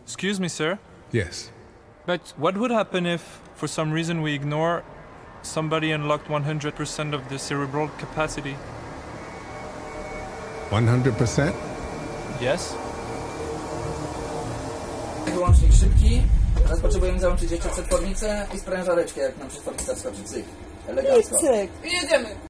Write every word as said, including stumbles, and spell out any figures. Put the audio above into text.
Excuse me, sir, Yes. but what would happen if, for some reason, we ignore somebody unlocked one hundred percent of the cerebral capacity? one hundred percent? Yes? Wyłącznik szybki. Teraz potrzebujemy załączyć jeszcze przetwornicę i sprężareczkę, jak nam przetwornica wskoczy. Cyk. Elegancko. Cyk. I jedziemy!